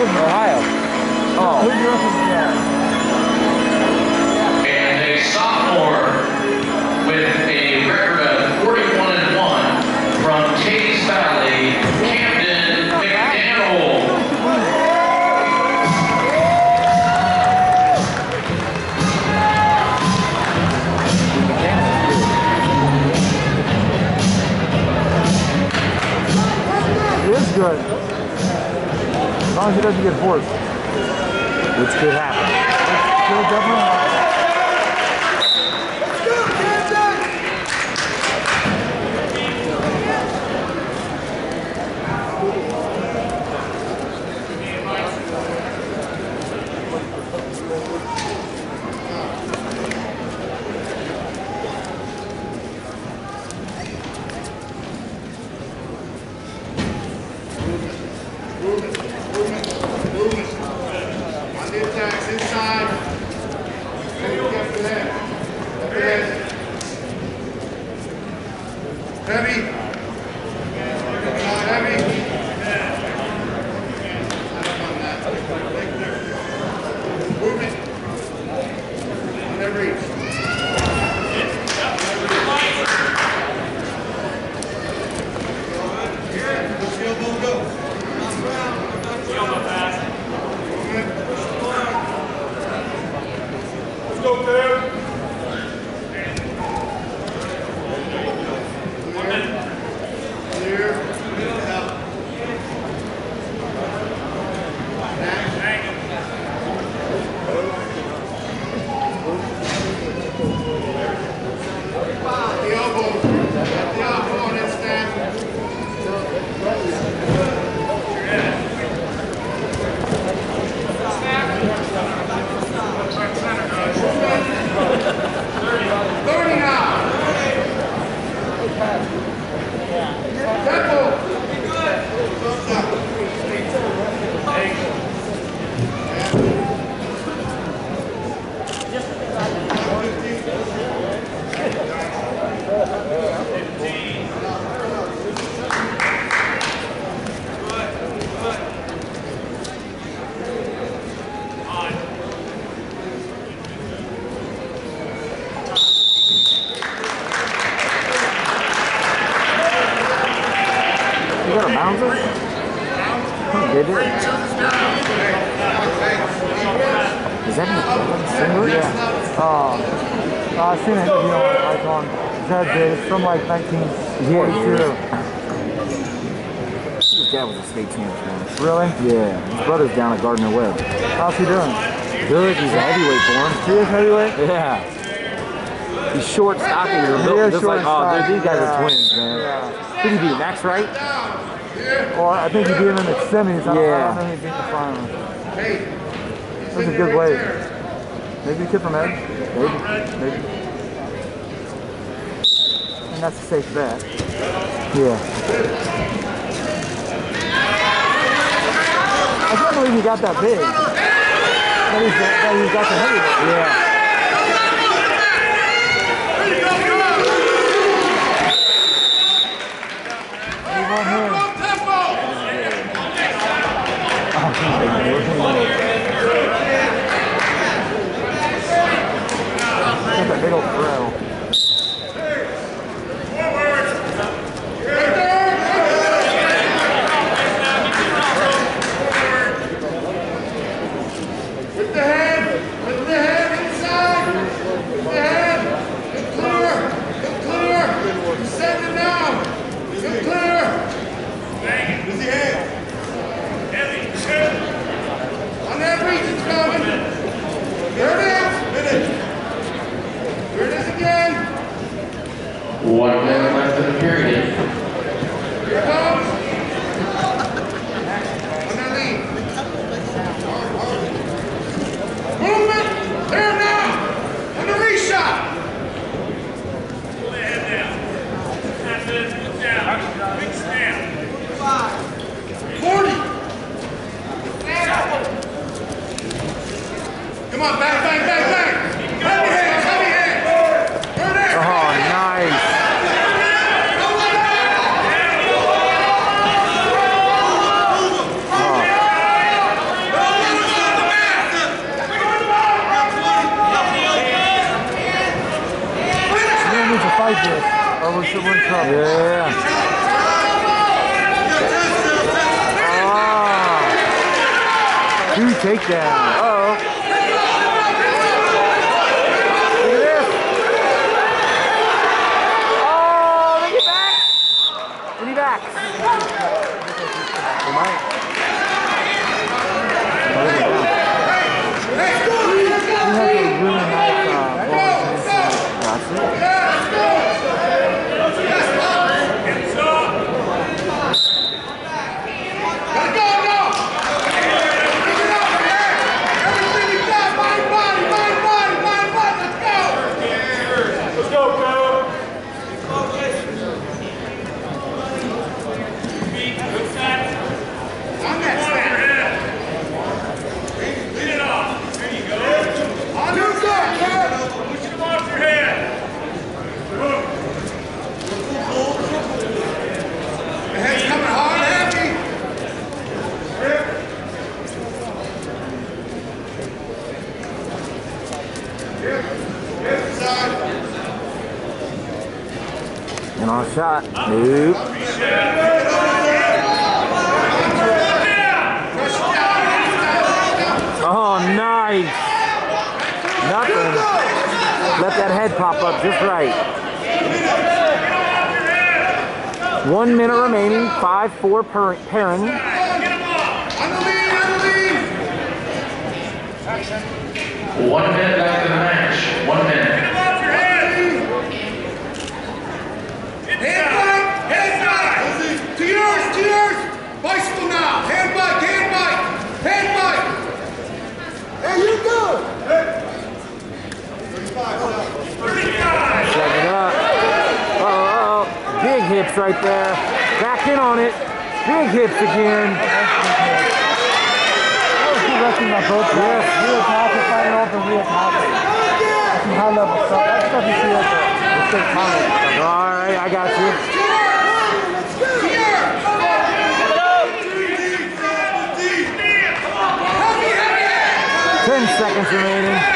from Ohio. Oh. Who grew up in Ohio? And a sophomore with a record of 41-1 from Teays Valley, Camden McDaniel. It is good. As long as he doesn't get forced. Which could happen. It could definitely happen. Is that a single? Yeah. I've seen an interview on Icon. That day, it's from like 1942. His dad was a state champion. Really? Yeah. His brother's down at Gardner Webb. How's he doing? Good. He's a heavyweight for him. He is heavyweight? Yeah. He's short, stocky. Just like, these guys are twins, man. Yeah. Who did he beat? Max Wright? Well, I think he beat him in the semis. I don't think he beat the final. That's a good weight. Maybe a kid from Ed? Maybe. And that's a safe bet. Yeah. I can't believe he got that big. That he got the heavyweight. Yeah. He won here. Look at that big old throw. Here it is again. trouble. Yeah. Oh. 2 takedowns. Uh-oh. Look at this. Oh, they get back. And he backs. He might. He has a really nice and on shot. Nope. Oh, nice. Nothing. Let that head pop up just right. 1 minute remaining. 5-4 pairing. One minute after the match. 1 minute. To yours! Bicycle now! Hand bike! Hey, you good! 35. Check it up. Uh-oh. Big hips right there. Back in on it. Big hips again. Wrestling my coach. Yes. Real pocket, fighting off and real pocket. That's some high level stuff. That stuff you see at the state college. All right, I got you. 10 seconds remaining.